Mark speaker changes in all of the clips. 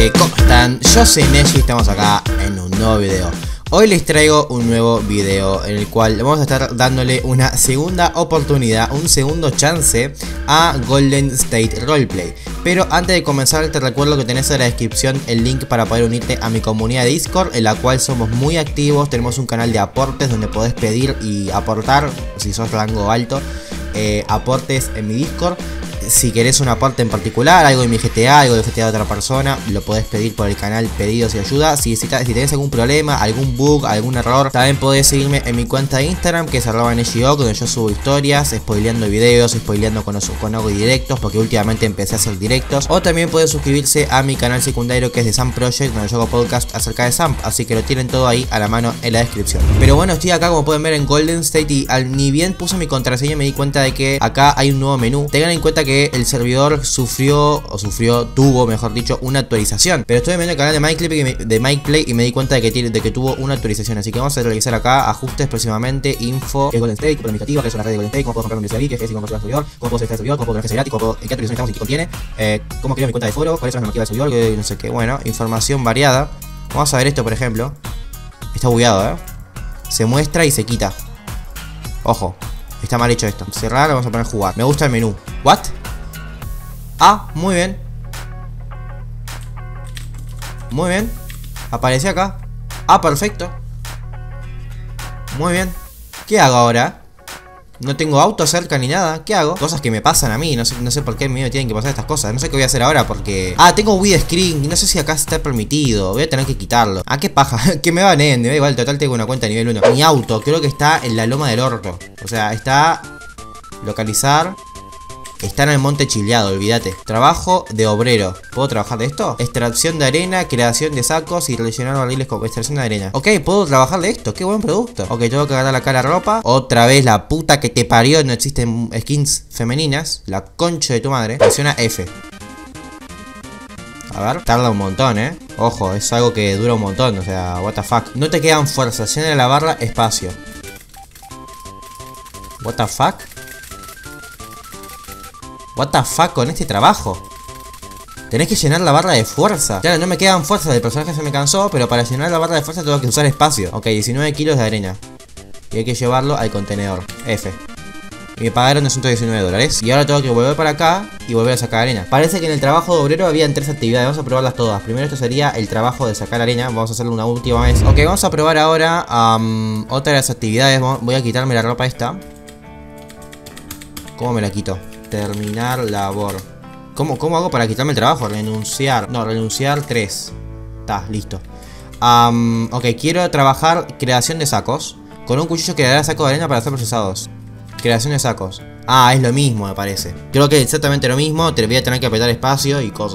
Speaker 1: gente, ¿cómo están? Yo soy Neji y estamos acá en un nuevo video. Hoy les traigo un nuevo video en el cual vamos a estar dándole una segunda oportunidad, un segundo chance a Golden State Roleplay. Pero antes de comenzar te recuerdo que tenés en la descripción el link para poder unirte a mi comunidad de Discord, en la cual somos muy activos. Tenemos un canal de aportes donde podés pedir y aportar, si sos rango alto, aportes en mi Discord. Si querés un aporte en particular, algo de mi GTA, algo de GTA de otra persona, lo podés pedir por el canal Pedidos y Ayuda. Si tenés algún problema, algún bug, algún error, también podés seguirme en mi cuenta de Instagram, que es @NejiOk, donde yo subo historias, spoileando videos, spoileando con hago directos, porque últimamente empecé a hacer directos. O también podés suscribirse a mi canal secundario, que es de Sam Project, donde yo hago podcast acerca de Sam. Así que lo tienen todo ahí a la mano en la descripción. Pero bueno, estoy acá como pueden ver en Golden State y ni bien puse mi contraseña me di cuenta de que acá hay un nuevo menú. Tengan en cuenta que el servidor tuvo, mejor dicho, una actualización. Pero estoy viendo el canal de Mike Play y me di cuenta de que tuvo una actualización. Así que vamos a realizar acá ajustes próximamente, info, que es Golden State, planificativa, que es una red de Golden State, cómo puedo comprar un universidad, que es cómo puedo el servidor, cómo puedo seleccionar el servidor, cómo puedo crear servidor, qué actualización estamos y qué contiene, cómo creo mi cuenta de foro, cuáles son las normativas del servidor, que no sé qué, bueno, información variada. Vamos a ver esto, por ejemplo. Está bugueado, se muestra y se quita. Ojo, está mal hecho esto. Cerrar, vamos a poner jugar. Me gusta el menú. ¿What? Ah, muy bien. Muy bien. Aparece acá. Ah, perfecto. Muy bien. ¿Qué hago ahora? No tengo auto cerca ni nada. ¿Qué hago? Cosas que me pasan a mí. No sé por qué me tienen que pasar estas cosas. No sé qué voy a hacer ahora porque... Ah, tengo widescreen. No sé si acá está permitido. Voy a tener que quitarlo. Ah, qué paja. Que me baneen. Me da igual. Total tengo una cuenta nivel 1. Mi auto. Creo que está en la loma del orto. O sea, está... Localizar... Está en el monte chileado, olvídate. Trabajo de obrero. ¿Puedo trabajar de esto? Extracción de arena, creación de sacos y rellenar barriles con extracción de arena. Ok, puedo trabajar de esto. Qué buen producto. Ok, tengo que agarrar acá la ropa. Otra vez la puta que te parió. No existen skins femeninas. La concha de tu madre. Presiona F. A ver, tarda un montón, Ojo, es algo que dura un montón. O sea, what the fuck. No te quedan fuerzas. Llena la barra espacio. What the fuck. What the fuck con este trabajo. Tenés que llenar la barra de fuerza. Claro, no me quedan fuerzas, el personaje se me cansó, pero para llenar la barra de fuerza tengo que usar espacio. Ok, 19 kilos de arena. Y hay que llevarlo al contenedor. F. Y me pagaron $219. Y ahora tengo que volver para acá y volver a sacar arena. Parece que en el trabajo de obrero habían 3 actividades. Vamos a probarlas todas. Primero esto sería el trabajo de sacar arena. Vamos a hacerlo una última vez. Ok, vamos a probar ahora otra de las actividades. Voy a quitarme la ropa esta. ¿Cómo me la quito? Terminar labor. ¿Cómo hago para quitarme el trabajo? Renunciar. No, renunciar 3. Está, listo. Ok, quiero trabajar creación de sacos. Con un cuchillo que dará saco de arena para ser procesados. Creación de sacos. Ah, es lo mismo, me parece. Creo que es exactamente lo mismo. Te voy a tener que apretar espacio y cosas.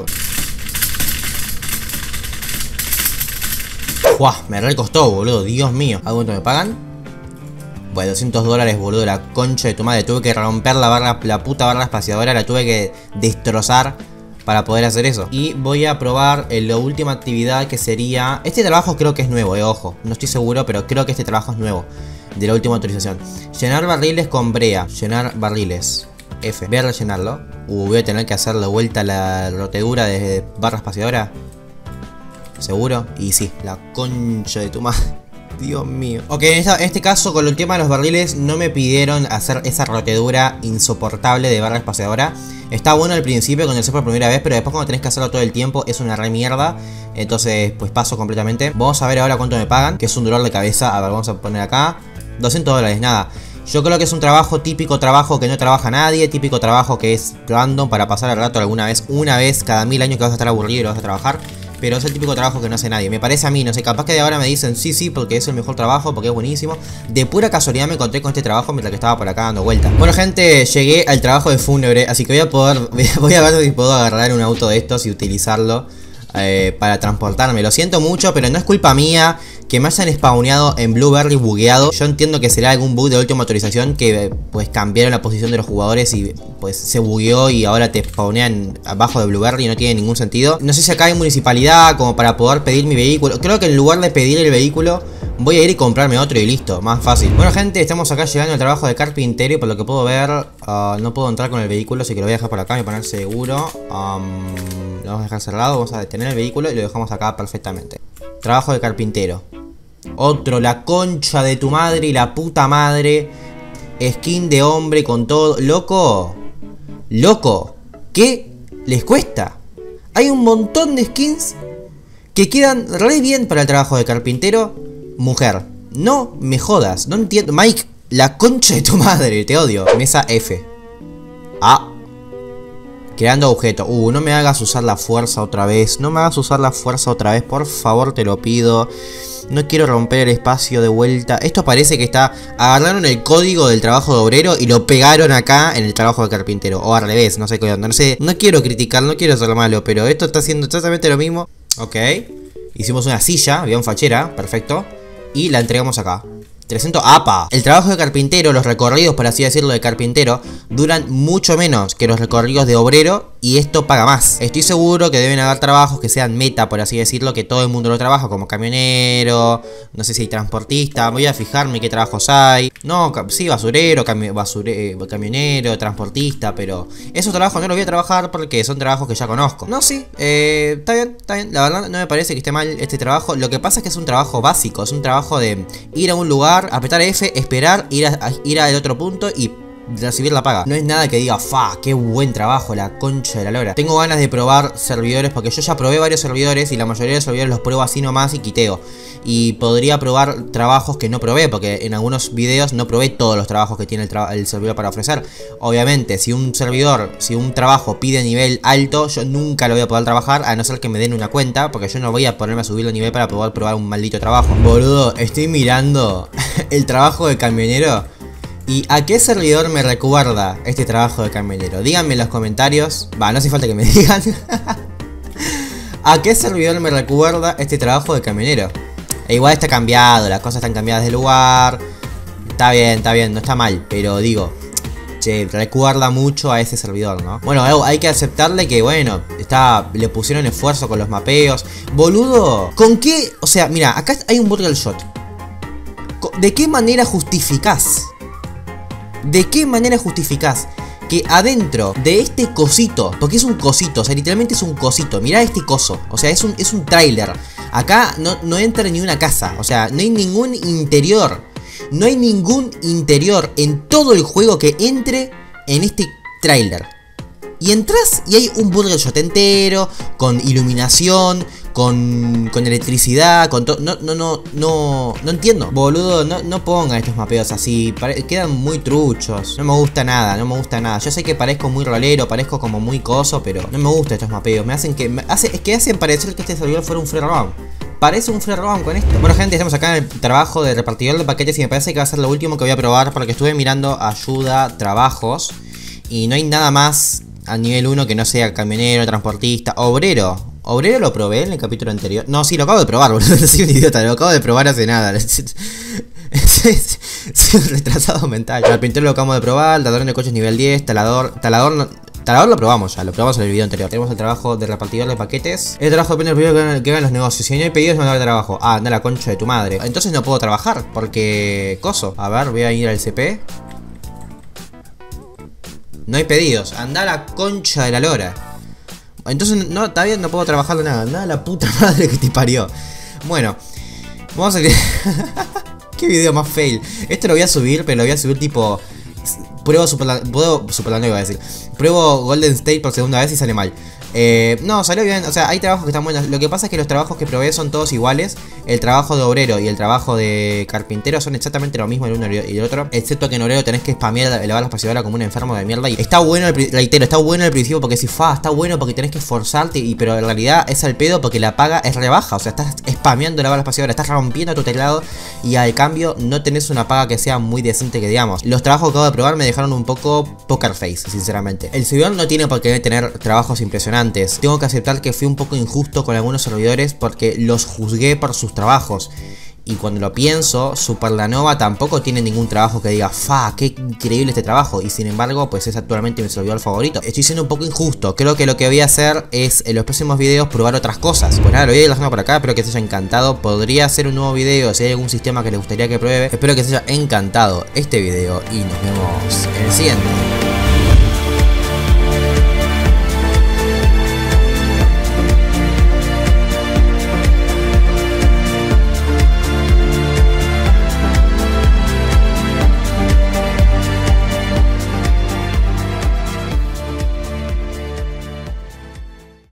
Speaker 1: ¡Guau! Me recostó, boludo. Dios mío. ¿A cuánto me pagan? Bueno, $200, boludo, la concha de tu madre. Tuve que romper la puta barra espaciadora. La tuve que destrozar para poder hacer eso. Y voy a probar la última actividad, que sería... Este trabajo creo que es nuevo, ojo. No estoy seguro, pero creo que este trabajo es nuevo. De la última autorización. Llenar barriles con brea. Llenar barriles. F. Voy a rellenarlo. Voy a tener que hacer de vuelta la rotedura de barra espaciadora. ¿Seguro? Y sí, la concha de tu madre. Dios mío. Ok, en este caso con el tema de los barriles no me pidieron hacer esa rotedura insoportable de barra espaciadora. Está bueno al principio cuando haces por primera vez, pero después cuando tenés que hacerlo todo el tiempo es una re mierda. Entonces pues paso completamente. Vamos a ver ahora cuánto me pagan, que es un dolor de cabeza. A ver, vamos a poner acá $200, nada. Yo creo que es un trabajo típico, trabajo que no trabaja nadie. Típico trabajo que es random para pasar el rato alguna vez. Una vez cada 1000 años que vas a estar aburrido y lo vas a trabajar. Pero es el típico trabajo que no hace nadie. Me parece a mí, no sé, capaz que de ahora me dicen sí, porque es el mejor trabajo, porque es buenísimo. De pura casualidad me encontré con este trabajo mientras que estaba por acá dando vueltas. Bueno, gente, llegué al trabajo de fúnebre, así que voy a ver si puedo agarrar un auto de estos y utilizarlo para transportarme. Lo siento mucho, pero no es culpa mía que me hayan spawneado en Blueberry bugueado. Yo entiendo que será algún bug de última autorización, que pues cambiaron la posición de los jugadores y pues se bugueó y ahora te spawnean abajo de Blueberry y no tiene ningún sentido. No sé si acá hay municipalidad como para poder pedir mi vehículo. Creo que en lugar de pedir el vehículo voy a ir y comprarme otro y listo, más fácil. Bueno, gente, estamos acá llegando al trabajo de carpintero y por lo que puedo ver no puedo entrar con el vehículo, así que lo voy a dejar por acá y poner seguro. Lo vamos a dejar cerrado, vamos a detener el vehículo y lo dejamos acá perfectamente. Trabajo de carpintero. Otro, la concha de tu madre y la puta madre. Skin de hombre con todo. Loco. Loco. ¿Qué les cuesta? Hay un montón de skins que quedan re bien para el trabajo de carpintero. Mujer. No me jodas. No entiendo. Mike, la concha de tu madre. Te odio. Mesa F. Ah. Creando objeto. No me hagas usar la fuerza otra vez. No me hagas usar la fuerza otra vez. Por favor, te lo pido. No quiero romper el espacio de vuelta. Esto parece que está... Agarraron el código del trabajo de obrero y lo pegaron acá en el trabajo de carpintero. O al revés, no sé qué onda. No sé, no quiero criticar, no quiero ser malo, pero esto está haciendo exactamente lo mismo. Ok. Hicimos una silla, bien fachera, perfecto. Y la entregamos acá. 300 APA. El trabajo de carpintero, los recorridos, por así decirlo, de carpintero, duran mucho menos que los recorridos de obrero y esto paga más. Estoy seguro que deben haber trabajos que sean meta, por así decirlo, que todo el mundo lo trabaja, como camionero, no sé si hay transportista, voy a fijarme qué trabajos hay. No, sí, basurero, camionero, transportista, pero esos trabajos no los voy a trabajar porque son trabajos que ya conozco. No, sí, está bien, la verdad no me parece que esté mal este trabajo. Lo que pasa es que es un trabajo básico, es un trabajo de ir a un lugar, apretar F, esperar, ir al otro punto y recibir la paga. No es nada que diga, fa, qué buen trabajo, la concha de la lora. Tengo ganas de probar servidores porque yo ya probé varios servidores y la mayoría de los servidores los pruebo así nomás y quiteo. Y podría probar trabajos que no probé porque en algunos videos no probé todos los trabajos que tiene el servidor para ofrecer. Obviamente, si un trabajo pide nivel alto, yo nunca lo voy a poder trabajar a no ser que me den una cuenta, porque yo no voy a ponerme a subirlo nivel para poder probar un maldito trabajo. Boludo, estoy mirando el trabajo de camionero. ¿Y a qué servidor me recuerda este trabajo de camionero? Díganme en los comentarios. Va, no hace falta que me digan. ¿A qué servidor me recuerda este trabajo de camionero? E igual está cambiado, las cosas están cambiadas de lugar. Está bien, no está mal. Pero digo, che, recuerda mucho a ese servidor, ¿no? Bueno, hay que aceptarle que, bueno, le pusieron esfuerzo con los mapeos. Boludo, ¿con qué? O sea, mira, acá hay un Burger Shot. ¿De qué manera justificás? ¿De qué manera justificás que adentro de este cosito, porque es un cosito, o sea, literalmente es un cosito, mirá este coso, o sea, es un tráiler. Acá no entra ni una casa, o sea, no hay ningún interior. No hay ningún interior en todo el juego que entre en este tráiler. Y entras y hay un Burger Shot entero, con iluminación, con electricidad, con todo. No entiendo. Boludo, no pongan estos mapeos así. Quedan muy truchos. No me gusta nada, Yo sé que parezco muy rolero, parezco como muy coso, pero no me gustan estos mapeos. Es que hacen parecer que este servidor fuera un free roam. Parece un free roam con esto. Bueno, gente, estamos acá en el trabajo de repartidor de paquetes y me parece que va a ser lo último que voy a probar porque estuve mirando ayuda, trabajos y no hay nada más a nivel 1 que no sea camionero, transportista, obrero. ¿Obrero lo probé en el capítulo anterior? No, sí, lo acabo de probar, boludo. Soy un idiota, lo acabo de probar hace nada. Soy un retrasado mental. Carpintero lo acabamos de probar, ladrón de coches nivel 10, talador lo probamos ya, lo probamos en el video anterior. Tenemos el trabajo de repartidor de paquetes. El trabajo depende del pedido que hagan los negocios. Si no hay pedidos, no va a haber trabajo. Ah, anda la concha de tu madre. Entonces no puedo trabajar, porque... coso. A ver, voy a ir al CP. No hay pedidos, anda la concha de la lora. Entonces, no, está bien, no puedo trabajar de nada. Nada la puta madre que te parió. Bueno, vamos a... ¿Qué video más fail? Esto lo voy a subir, pero lo voy a subir tipo... Pruebo Superland, iba a decir. Pruebo Golden State por segunda vez y sale mal. No, salió bien, o sea, hay trabajos que están buenos. Lo que pasa es que los trabajos que probé son todos iguales. El trabajo de obrero y el trabajo de carpintero son exactamente lo mismo el uno y el otro. Excepto que en obrero tenés que spamear, elevar la espaciadora como un enfermo de mierda. Y está bueno, reitero, está bueno al principio porque si está bueno porque tenés que esforzarte. Pero en realidad es al pedo porque la paga es rebaja. O sea, estás spameando elevar la espaciadora, estás rompiendo tu teclado. Y al cambio no tenés una paga que sea muy decente, que digamos. Los trabajos que acabo de probar me dejaron un poco poker face, sinceramente. El servidor no tiene por qué tener trabajos impresionantes. Tengo que aceptar que fui un poco injusto con algunos servidores porque los juzgué por sus trabajos. Y cuando lo pienso, Superlanova tampoco tiene ningún trabajo que diga, fa, qué increíble este trabajo. Y sin embargo, pues es actualmente mi servidor favorito. Estoy siendo un poco injusto. Creo que lo que voy a hacer es en los próximos videos probar otras cosas. Pues nada, lo voy a ir dejando por acá. Espero que os haya encantado. Podría hacer un nuevo video si hay algún sistema que les gustaría que pruebe. Espero que os haya encantado este video y nos vemos en el siguiente.